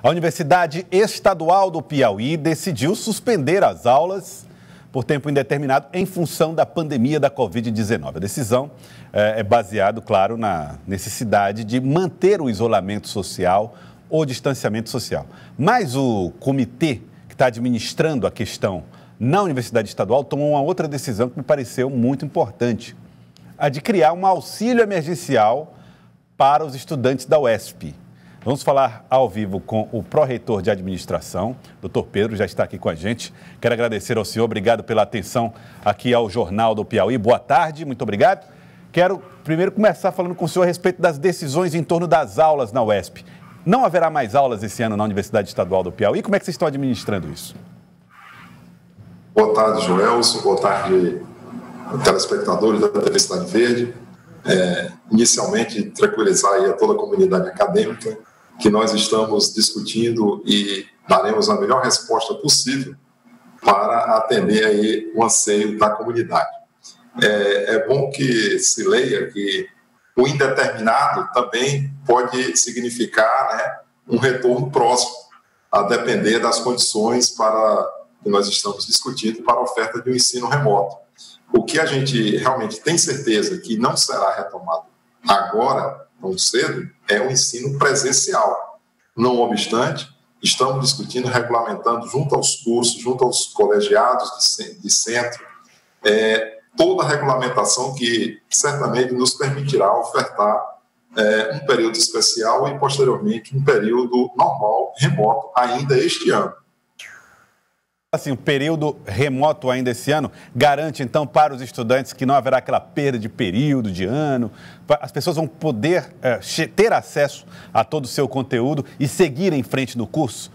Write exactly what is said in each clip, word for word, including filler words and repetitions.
A Universidade Estadual do Piauí decidiu suspender as aulas por tempo indeterminado em função da pandemia da covid dezenove. A decisão é baseada, claro, na necessidade de manter o isolamento social ou distanciamento social. Mas o comitê que está administrando a questão na Universidade Estadual tomou uma outra decisão que me pareceu muito importante, a de criar um auxílio emergencial para os estudantes da U E S P. Vamos falar ao vivo com o pró-reitor de administração, doutor Pedro, já está aqui com a gente. Quero agradecer ao senhor, obrigado pela atenção aqui ao Jornal do Piauí. Boa tarde, muito obrigado. Quero primeiro começar falando com o senhor a respeito das decisões em torno das aulas na U E S P. Não haverá mais aulas esse ano na Universidade Estadual do Piauí. Como é que vocês estão administrando isso? Boa tarde, Joelson. Boa tarde, telespectadores da T V Cidade Verde. É, inicialmente, tranquilizar aí a toda a comunidade acadêmica que nós estamos discutindo e daremos a melhor resposta possível para atender aí o anseio da comunidade. É, é bom que se leia que o indeterminado também pode significar, né, um retorno próximo, a depender das condições para que nós estamos discutindo para a oferta de um ensino remoto. O que a gente realmente tem certeza que não será retomado agora, tão cedo, é o ensino presencial. Não obstante, estamos discutindo, regulamentando junto aos cursos, junto aos colegiados de centro, é, toda a regulamentação que certamente nos permitirá ofertar é, um período especial e, posteriormente, um período normal, remoto, ainda este ano. Assim, o período remoto ainda esse ano garante, então, para os estudantes que não haverá aquela perda de período, de ano, as pessoas vão poder é, ter acesso a todo o seu conteúdo e seguir em frente no curso?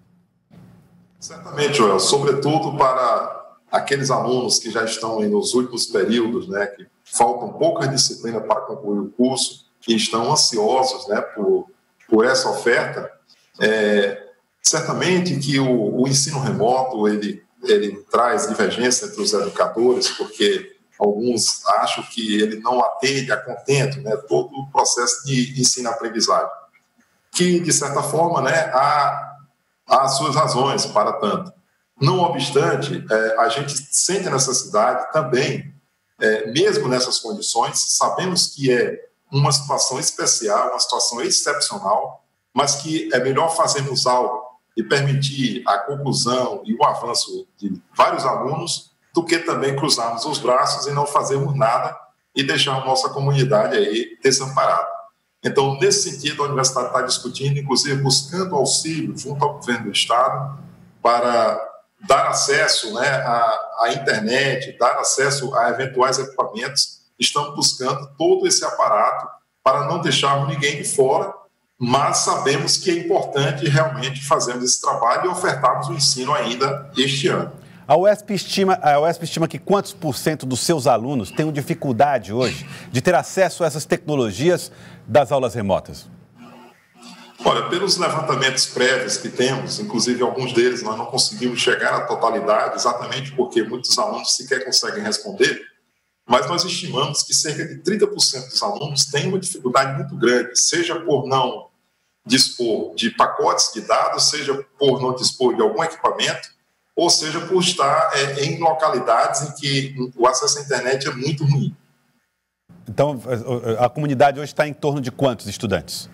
Certamente, Joel, sobretudo para aqueles alunos que já estão nos últimos períodos, né, que faltam pouca disciplina para concluir o curso e estão ansiosos, né, por, por essa oferta. É, Certamente que o, o ensino remoto, ele, ele traz divergência entre os educadores, porque alguns acham que ele não atende a contento, né, todo o processo de ensino-aprendizagem, que, de certa forma, né, há, há suas razões para tanto. Não obstante, é, a gente sente a necessidade também, é, mesmo nessas condições, sabemos que é uma situação especial, uma situação excepcional, mas que é melhor fazermos algo e permitir a conclusão e o avanço de vários alunos do que também cruzarmos os braços e não fazermos nada e deixar a nossa comunidade aí desamparada. Então, nesse sentido, a universidade está discutindo, inclusive buscando auxílio junto ao governo do Estado para dar acesso, né, à, à internet, dar acesso a eventuais equipamentos. Estamos buscando todo esse aparato para não deixarmos ninguém de fora, mas sabemos que é importante realmente fazermos esse trabalho e ofertarmos o ensino ainda este ano. A U E S P estima, a U E S P estima que quantos por cento dos seus alunos tenham dificuldade hoje de ter acesso a essas tecnologias das aulas remotas? Olha, pelos levantamentos prévios que temos, inclusive alguns deles nós não conseguimos chegar à totalidade, exatamente porque muitos alunos sequer conseguem responder, mas nós estimamos que cerca de trinta por cento dos alunos têm uma dificuldade muito grande, seja por não dispor de pacotes de dados, seja por não dispor de algum equipamento, ou seja por estar é, em localidades em que o acesso à internet é muito ruim. Então, a comunidade hoje está em torno de quantos estudantes?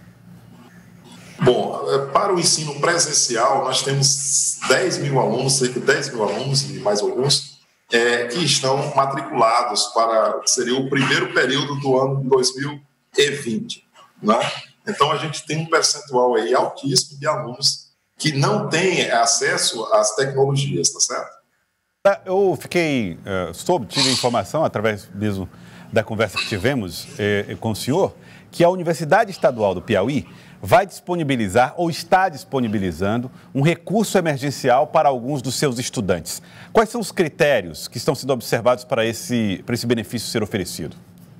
Bom, para o ensino presencial, nós temos dez mil alunos, cerca de dez mil alunos e mais alguns, É, que estão matriculados para, seria o primeiro período do ano de dois mil e vinte. Né? Então, a gente tem um percentual aí altíssimo de alunos que não têm acesso às tecnologias, tá certo? Eu fiquei, uh, soube, tive informação, através mesmo da conversa que tivemos eh, com o senhor, que a Universidade Estadual do Piauí vai disponibilizar ou está disponibilizando um recurso emergencial para alguns dos seus estudantes. Quais são os critérios que estão sendo observados para esse, para esse benefício ser oferecido?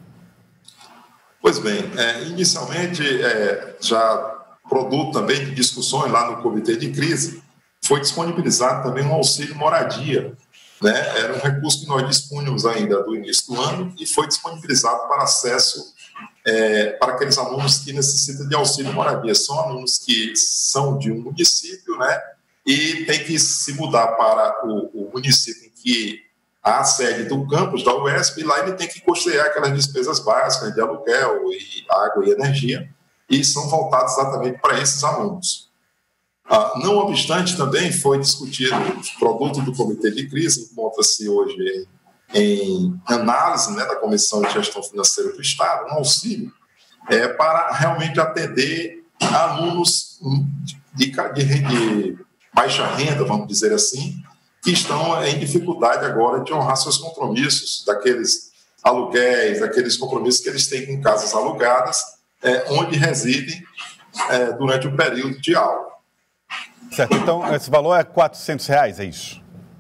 Pois bem, é, inicialmente, é, já produto também de discussões lá no Comitê de Crise, foi disponibilizado também um auxílio moradia, né? Era um recurso que nós dispunhamos ainda do início do ano e foi disponibilizado para acesso é, para aqueles alunos que necessitam de auxílio moradia. São alunos que são de um município, né, e tem que se mudar para o, o município em que há a sede do campus da U E S P, e lá ele tem que custear aquelas despesas básicas de aluguel, e água e energia, e são voltados exatamente para esses alunos. Ah, não obstante, também foi discutido o produto do Comitê de Crise, encontra-se hoje em, em análise, né, da Comissão de Gestão Financeira do Estado, um auxílio é, para realmente atender alunos de, de, de baixa renda, vamos dizer assim, que estão em dificuldade agora de honrar seus compromissos, daqueles aluguéis, daqueles compromissos que eles têm com casas alugadas, é, onde residem é, durante o período de aula. Certo, então esse valor é quatrocentos reais, é isso?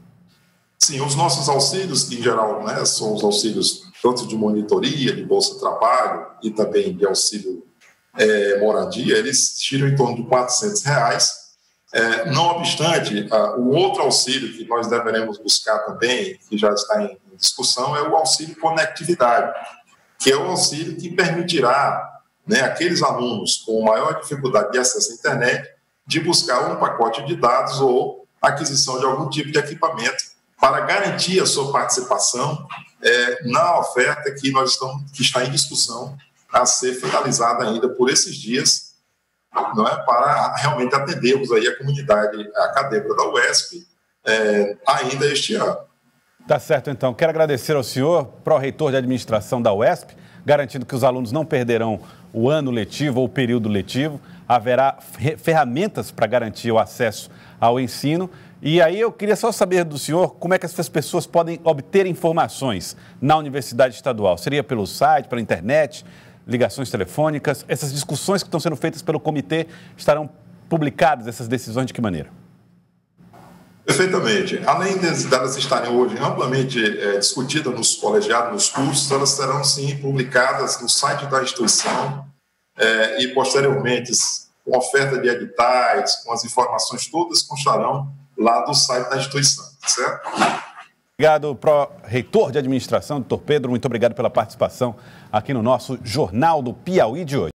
Sim, os nossos auxílios, que em geral, né, são os auxílios tanto de monitoria, de Bolsa Trabalho e também de auxílio é, moradia, eles giram em torno de quatrocentos reais. É, não obstante, a, o outro auxílio que nós deveremos buscar também, que já está em, em discussão, é o auxílio conectividade, que é o auxílio que permitirá, né, aqueles alunos com maior dificuldade de acesso à internet de buscar um pacote de dados ou aquisição de algum tipo de equipamento para garantir a sua participação é, na oferta que, nós estamos, que está em discussão a ser finalizada ainda por esses dias, não é, para realmente atendermos aí a comunidade acadêmica da U E S P é, ainda este ano. Tá certo, então. Quero agradecer ao senhor, pró-reitor de administração da U E S P, garantindo que os alunos não perderão o ano letivo ou o período letivo. Haverá ferramentas para garantir o acesso ao ensino. E aí eu queria só saber do senhor como é que essas pessoas podem obter informações na Universidade Estadual. Seria pelo site, pela internet, ligações telefônicas? Essas discussões que estão sendo feitas pelo comitê estarão publicadas, essas decisões, de que maneira? Perfeitamente. Além delas estarem hoje amplamente é, discutidas nos colegiados, nos cursos, elas serão, sim, publicadas no site da instituição é, e, posteriormente, com oferta de editais, com as informações todas constarão lá do site da instituição, certo? Obrigado, pró-reitor de administração, doutor Pedro. Muito obrigado pela participação aqui no nosso Jornal do Piauí de hoje.